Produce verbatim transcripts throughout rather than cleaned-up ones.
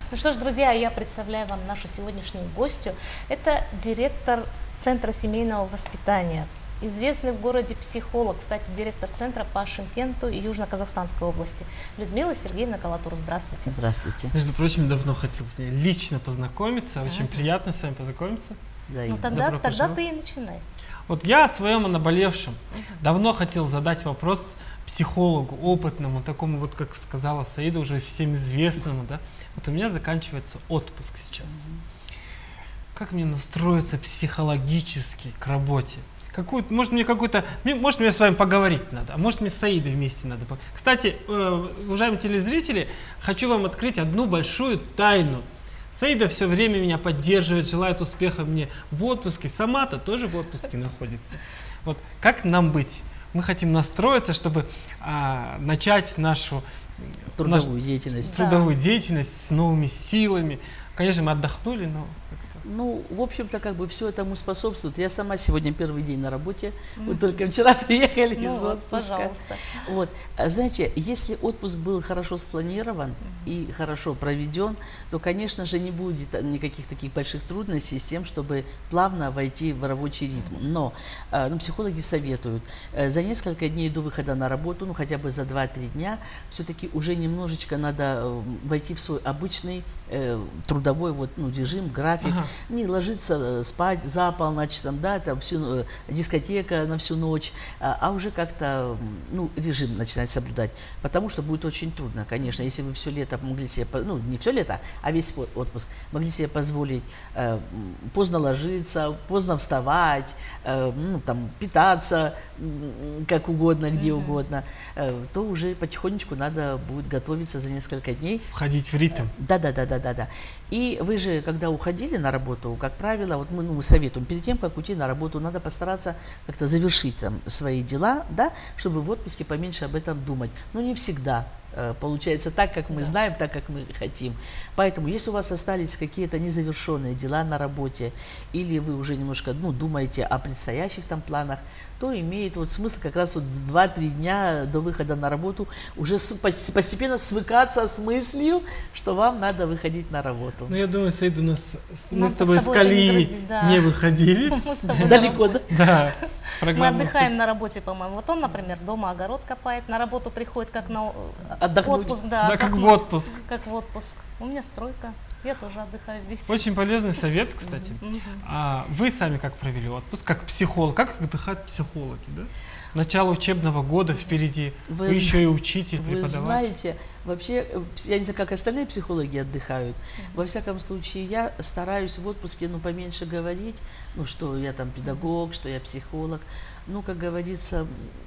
Ну что ж, друзья, я представляю вам нашу сегодняшнюю гостью. Это директор Центра семейного воспитания, известный в городе психолог, кстати, директор Центра по Шымкенту и Южно-Казахстанской области. Людмила Сергеевна Колотур, здравствуйте. Здравствуйте. Между прочим, давно хотел с ней лично познакомиться, очень Ага. приятно с вами познакомиться. Да, Ну и- тогда, Добро тогда пожаловать. ты и начинай. Вот я о своем о наболевшем давно хотел задать вопрос психологу, опытному, такому вот, как сказала Саида, уже всем известному, да. Вот у меня заканчивается отпуск сейчас. Как мне настроиться психологически к работе? Какую, может, мне какую-то, мне- может, мне с вами поговорить надо, а может, мне с Саидой вместе надо. по- Кстати, э, уважаемые телезрители, хочу вам открыть одну большую тайну. Саида все время меня поддерживает, желает успеха мне в отпуске. Сама-то тоже в отпуске находится. Вот как нам быть? Мы хотим настроиться, чтобы а, начать нашу трудовую нашу деятельность. Да. трудовую деятельность с новыми силами. Конечно, мы отдохнули, но как-то... Ну, в общем-то, как бы все этому способствует. Я сама сегодня первый день на работе. Мы только вчера приехали Ну из вот, отпуска. пожалуйста. Вот. А знаете, если отпуск был хорошо спланирован и хорошо проведен, то, конечно же, не будет никаких таких больших трудностей с тем, чтобы плавно войти в рабочий ритм. Но э, ну, психологи советуют э, за несколько дней до выхода на работу, ну хотя бы за два-три дня, все-таки уже немножечко надо э, войти в свой обычный э, трудовой вот, ну, режим, график. Ага. Не ложиться э, спать за полночь, там, да, там всю, э, дискотека на всю ночь, а, а уже как-то м, ну, режим начинать соблюдать. Потому что будет очень трудно, конечно, если вы все лето могли себе, по- ну не все лето, а весь свой отпуск, могли себе позволить э, м, поздно ложиться, поздно вставать, э, ну, там, питаться м, как угодно, где угодно, э, то уже потихонечку надо будет готовиться за несколько дней. Входить в ритм. Да, да, да, да, да, да. И вы же, когда уходили на работу, как правило, вот мы, ну, мы советуем, перед тем, как уйти на работу, надо постараться как-то завершить там свои дела, да, чтобы в отпуске поменьше об этом думать. Но не всегда э, получается так, как мы знаем, так, как мы хотим. Поэтому, если у вас остались какие-то незавершенные дела на работе, или вы уже немножко, ну, думаете о предстоящих там планах, то имеет вот смысл как раз вот два-три дня до выхода на работу уже с- пос- постепенно свыкаться с мыслью, что вам надо выходить на работу. Ну, я думаю, Саида, у нас, с- мы Нам-то с тобой с с тобой это не колеи грозит, да. не выходили. Мы с тобой на Далеко, да? работе. Да, Мы программа отдыхаем суть- на работе, по-моему. Вот он, например, дома огород копает, на работу приходит как на э, Отдохнуть. отпуск, да, Да, как в отдохнуть. отпуск. Как в отпуск. У меня стройка, я тоже отдыхаю здесь. Очень полезный совет, кстати. Мгм. А вы сами как провели отпуск? Как психолог? Как отдыхают психологи, да? Начало учебного года впереди. Вы, Вы зна- еще и учитель, Вы преподаватель. знаете, вообще, э, пс- я не знаю, как остальные психологи отдыхают. Во всяком случае, я стараюсь в отпуске, ну, поменьше говорить, ну, что я там педагог, что я психолог. Ну, как говорится,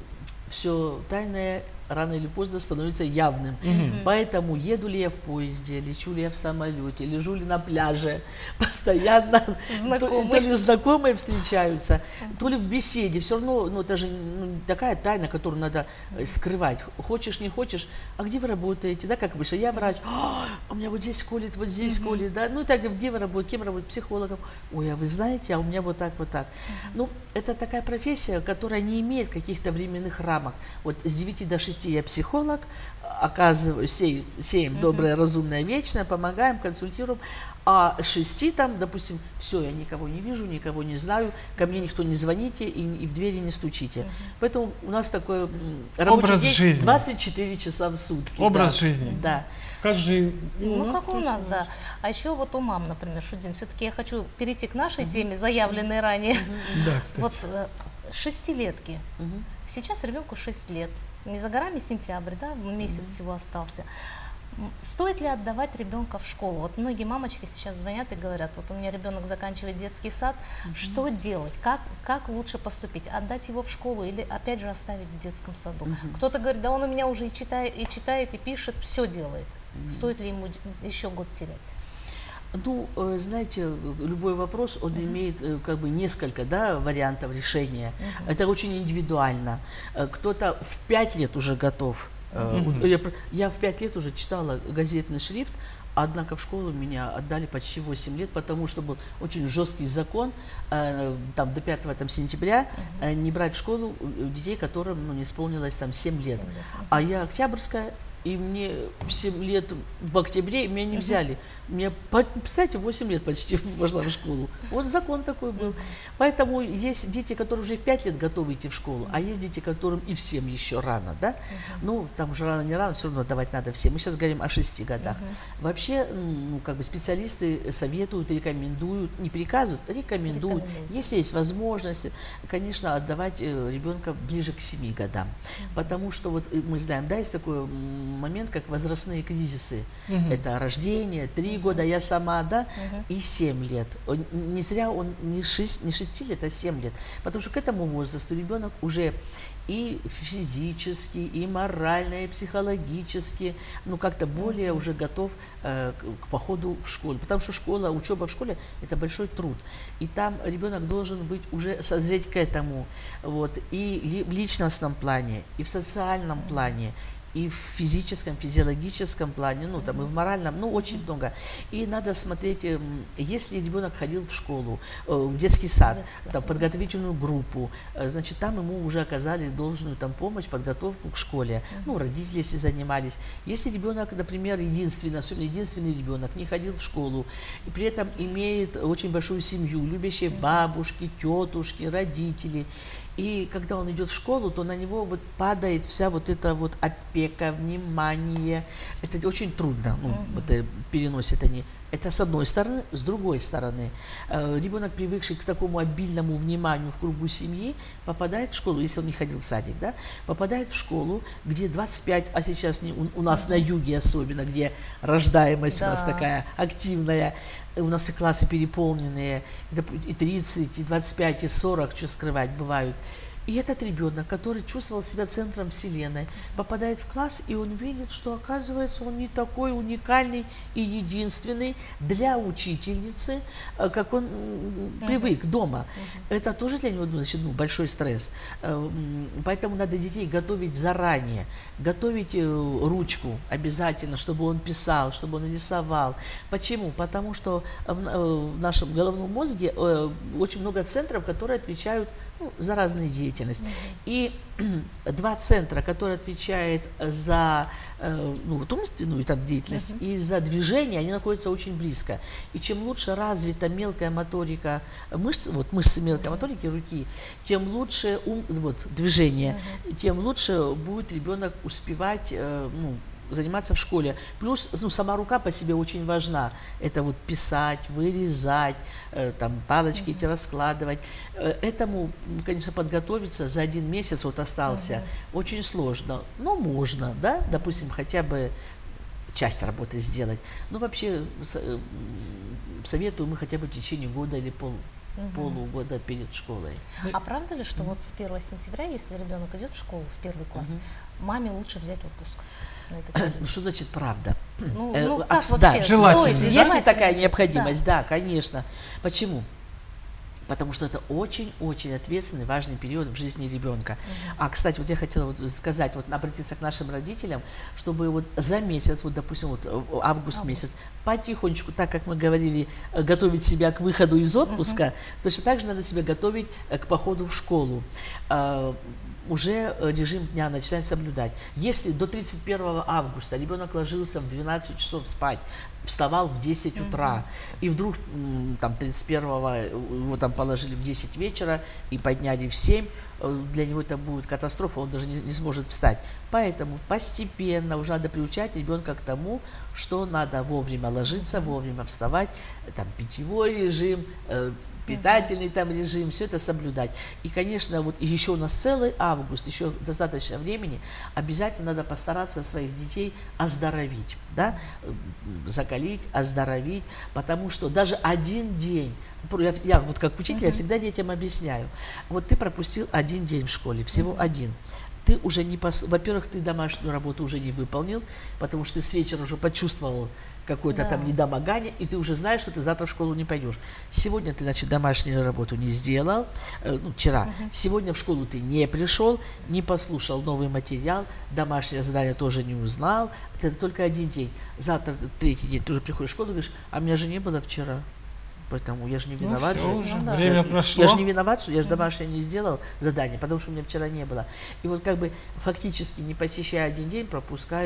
все тайное рано или поздно становится явным. Мгм. Поэтому еду ли я в поезде, лечу ли я в самолете, лежу ли на пляже, постоянно то, Знакомые. то ли знакомые встречаются, то ли в беседе. Все равно, ну, это же ну, такая тайна, которую надо э, скрывать. Хочешь, не хочешь. А где вы работаете? Да, как обычно. Я врач. «А, у меня вот здесь колет, вот здесь колет, да. Ну, и так, где вы работаете, кем работаете? Психологом. Ой, а вы знаете, а у меня вот так, вот так. Ну, это такая профессия, которая не имеет каких-то временных рамок. Вот с девяти до шести я психолог, оказываю, сею, сеем доброе, разумное, вечное, помогаем, консультируем, а с шести там, допустим, все, я никого не вижу, никого не знаю, ко мне никто не звоните и, и в двери не стучите. Поэтому у нас такой м, рабочий Образ день жизни. двадцать четыре часа в сутки. Образ да. жизни. Да. Как же и у Ну, нас как у точно нас, да. А еще вот у мам, например, Шудин, все-таки я хочу перейти к нашей теме, заявленной ранее. Да, кстати. Вот э, шестилетки. Мгм. Сейчас ребенку шесть лет. Не за горами сентябрь, да, месяц всего остался. М, Стоит ли отдавать ребенка в школу? Вот многие мамочки сейчас звонят и говорят, вот у меня ребенок заканчивает детский сад, что делать? Как, как лучше поступить? Отдать его в школу или опять же оставить в детском саду? Кто-то говорит, да он у меня уже и читает, и читает, и пишет, все делает. Стоит ли ему д- еще год терять? Ну, э, знаете, любой вопрос, он имеет э, как бы несколько, да, вариантов решения. Это очень индивидуально. Э, Кто-то в пять лет уже готов. Э, вот Я, пр- я в пять лет уже читала газетный шрифт, однако в школу меня отдали почти восемь лет, потому что был очень жесткий закон, э, там до пятого там, сентября э, не брать в школу э, детей, которым ну, не исполнилось там семь лет. А я Октябрьская, и мне в семь лет в октябре меня не взяли. Мне, кстати, восемь лет почти пошла в школу. Вот закон такой был. Поэтому есть дети, которые уже в пять лет готовы идти в школу, а есть дети, которым и в семь еще рано, да? Ну, там уже рано, не рано, все равно давать надо всем. Мы сейчас говорим о шести годах. Вообще, ну, как бы специалисты советуют, рекомендуют, не приказывают, рекомендуют. Рекомендуют. Если есть возможность, конечно, отдавать ребенка ближе к семи годам. Потому что вот мы знаем, да, есть такой момент, как возрастные кризисы. Мгм. Это рождение, три года, я сама, да, Мгм. и семь лет. Он- Не зря он не шесть, не шести лет, а семь лет. Потому что к этому возрасту ребенок уже и физически, и морально, и психологически, ну, как-то более уже готов э, к, к походу в школу. Потому что школа, учеба в школе – это большой труд. И там ребенок должен быть уже созреть к этому. Вот, и ли- в личностном плане, и в социальном плане, и в физическом, физиологическом плане, ну, там, и в моральном, ну, очень много. И надо смотреть, эм, если ребенок ходил в школу, э, в детский сад, Детский сад. там, подготовительную группу, э, значит, там ему уже оказали должную там помощь, подготовку к школе. Ну, родители, если занимались. Если ребенок, например, единственный, особенно единственный ребенок, не ходил в школу, и при этом имеет очень большую семью, любящие бабушки, тетушки, родители, и когда он идет в школу, то на него вот падает вся вот эта вот опека, внимание. Это очень трудно, ну, это переносят они. Это с одной стороны. С другой стороны, э, ребенок, привыкший к такому обильному вниманию в кругу семьи, попадает в школу, если он не ходил в садик, да, попадает в школу, где двадцать пять, а сейчас не, у, у нас на юге особенно, где рождаемость у нас Да. такая активная, у нас и классы переполненные, и тридцать, и двадцать пять, и сорок, что скрывать, бывают. И этот ребенок, который чувствовал себя центром вселенной, попадает в класс, и он видит, что, оказывается, он не такой уникальный и единственный для учительницы, э, как он м, привык дома. Это тоже для него, значит, ну, большой стресс. Э, м, Поэтому надо детей готовить заранее, готовить э, ручку обязательно, чтобы он писал, чтобы он рисовал. Почему? Потому что в, на- э, в нашем головном мозге э, очень много центров, которые отвечают, ну, за разную деятельность. И два центра, которые отвечают за э, ну, вот умственную там, деятельность и за движение, они находятся очень близко. И чем лучше развита мелкая моторика мышц, вот мышцы мелкой моторики руки, тем лучше ум, вот, движение, тем лучше будет ребенок успевать э, ну, заниматься в школе. Плюс, ну, сама рука по себе очень важна. Это вот писать, вырезать, э, там, палочки эти раскладывать. Э, этому, м, конечно, подготовиться за один месяц вот остался очень сложно. Но можно, да, допустим, хотя бы часть работы сделать. Но вообще с- э, м, советую мы хотя бы в течение года или пол, полугода перед школой. А правда ли, что вот с первого сентября, если ребенок идет в школу, в первый класс, маме лучше взять отпуск на этот период? Ну, что значит правда? Ну, Э, ну а, как да, вообще? желательно. Стоит ли? Если Желательно. такая необходимость, да, конечно. Почему? Потому что это очень-очень ответственный, важный период в жизни ребенка. А, кстати, вот я хотела вот сказать, вот обратиться к нашим родителям, чтобы вот за месяц, вот, допустим, вот э, август месяц, потихонечку, так как мы говорили, э, готовить себя к выходу из отпуска, точно так же надо себя готовить э, к походу в школу. А, уже э, режим дня начинать соблюдать. Если до тридцать первого августа ребенок ложился в двенадцать часов спать, вставал в десять утра, и вдруг м, там тридцать первого его там положили в десять вечера и подняли в семь, э, для него это будет катастрофа, он даже не, не сможет встать. Поэтому постепенно уже надо приучать ребенка к тому, что надо вовремя ложиться, вовремя вставать, э, там питьевой режим, э, питательный там режим, все это соблюдать. И, конечно, вот еще у нас целый август, еще достаточно времени, обязательно надо постараться своих детей оздоровить, да, закалить, оздоровить, потому что даже один день, я, я вот как учитель, я всегда детям объясняю, вот ты пропустил один день в школе, всего один. Ты уже не пос... Во-первых, ты домашнюю работу уже не выполнил, потому что ты с вечера уже почувствовал какое-то Да. там недомогание, и ты уже знаешь, что ты завтра в школу не пойдешь. Сегодня ты, значит, домашнюю работу не сделал, э, ну, вчера. Сегодня в школу ты не пришел, не послушал новый материал, домашнее задание тоже не узнал. Это только один день. Завтра, третий день, ты уже приходишь в школу и говоришь, а меня же не было вчера. Поэтому я же не Ну, виноват всё же. уже, Ну да. время Я- прошло. Я же не виноват, что я же домашнее не сделал задание, потому что у меня вчера не было. И вот как бы фактически, не посещая один день, пропускаешь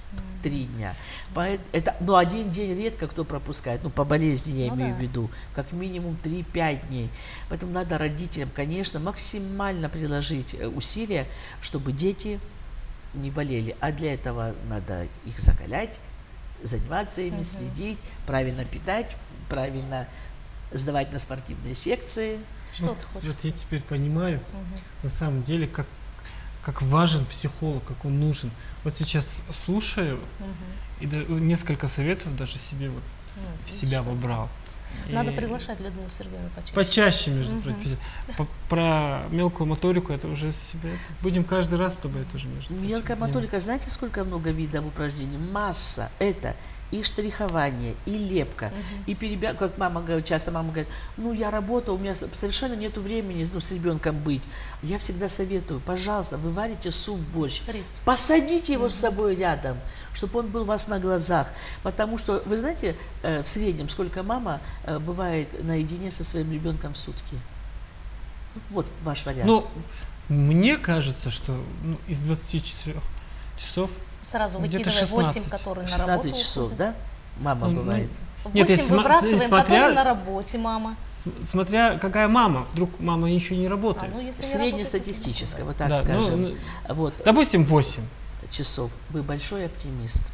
Три дня. Поэт- Это, ну, один день редко кто пропускает, ну, по болезни я Ну имею да. в виду, как минимум три-пять дней. Поэтому надо родителям, конечно, максимально приложить э, усилия, чтобы дети не болели. А для этого надо их закалять, заниматься ими, Мгм. следить, правильно питать, правильно сдавать на спортивные секции. Что Вот, ты хочешь вот я сказать? теперь понимаю, Мгм. на самом деле, как, как важен психолог, как он нужен. Вот сейчас слушаю, Мгм. и да- несколько советов даже себе вот Ну, в себя отлично. вобрал. Надо И приглашать Людмилу Сергеевну почаще. Почаще, между Мгм. прочим. По- Про мелкую моторику это уже себе. Будем каждый раз с тобой тоже, между прочим, Мелкая заниматься. моторика, знаете, сколько много видов упражнений? Масса. Это и штрихование, и лепка, Мгм. и перебя... как мама говорит, часто мама говорит, ну я работаю, у меня с- совершенно нету времени, ну, с ребенком быть. Я всегда советую, пожалуйста, вы варите суп, борщ, Рис. посадите его с собой рядом, чтобы он был у вас на глазах. Потому что, вы знаете, э, в среднем, сколько мама э, бывает наедине со своим ребенком в сутки? Вот ваш вариант. Ну, мне кажется, что ну, из двадцати четырёх часов. Сразу Где-то выкидывая восемь, шестнадцать. которые на шестнадцать работу часов, уходят. да? Мама Ну, ну, бывает. Нет, восемь если сма- выбрасываем, смотря- которые на работе, мама. См- Смотря какая мама, вдруг мама еще не А, работает. ну, если не работает, то Среднестатистическая, вот так Да, ну, скажем. ну, Вот, допустим, восемь. часов. Вы большой оптимист.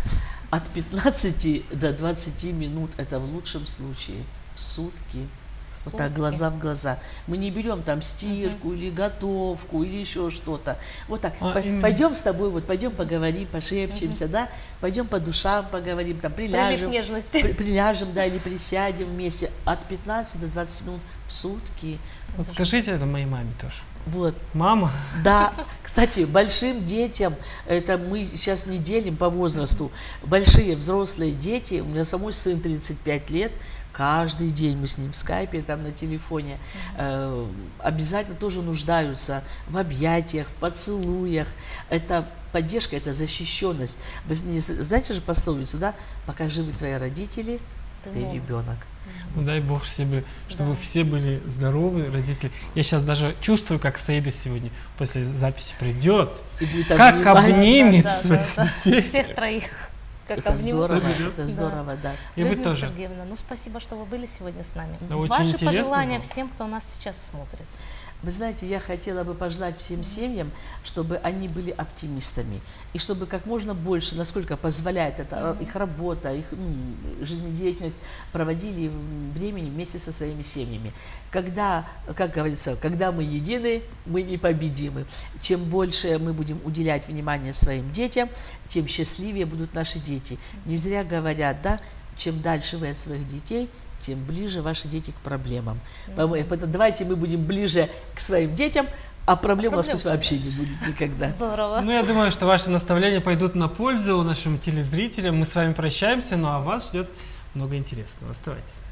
От пятнадцати до двадцати минут это в лучшем случае в сутки. Вот так, сутки. глаза в глаза. Мы не берем там стирку или готовку или еще что-то. Вот так. А, По- именно. пойдем с тобой, вот пойдем поговорим, пошепчемся, да? Пойдем по душам поговорим, там Прилив приляжем. нежности. при- Приляжем, да, или присядем вместе. От пятнадцати до двадцати минут в сутки. Вот скажите это моей маме тоже. Вот. Мама, Да, кстати, большим детям, это мы сейчас не делим по возрасту, большие взрослые дети, у меня самой сын тридцать пять лет, каждый день мы с ним в скайпе, там на телефоне, э, обязательно тоже нуждаются в объятиях, в поцелуях. Это поддержка, это защищенность. Вы зна- знаете же пословицу, да? Пока живы твои родители, ты молод. ребенок. ну, дай Бог себе, чтобы Да. все были здоровы, родители. Я сейчас даже чувствую, как Саида сегодня после записи придет, И будет как обнимать. обнимет Да, да, своих да. детей. Всех троих. Как Это обнимут. здорово, Соберет. это Да. здорово, да. И вы Людмила тоже. Сергеевна, ну спасибо, что вы были сегодня с нами. Да, очень Ваши интересно пожелания было. всем, кто нас сейчас смотрит. Вы знаете, я хотела бы пожелать всем семьям, чтобы они были оптимистами. И чтобы как можно больше, насколько позволяет это их работа, их м, жизнедеятельность, проводили в- времени вместе со своими семьями. Когда, как говорится, когда мы едины, мы непобедимы. Чем больше мы будем уделять внимание своим детям, тем счастливее будут наши дети. Не зря говорят, да, чем дальше вы от своих детей, тем ближе ваши дети к проблемам. Поэтому поэтому давайте мы будем ближе к своим детям, а проблем у нас пусть проблем. вообще не будет никогда. Здорово. Ну, я думаю, что ваши наставления пойдут на пользу нашим телезрителям. Мы с вами прощаемся, ну а вас ждет много интересного. Оставайтесь.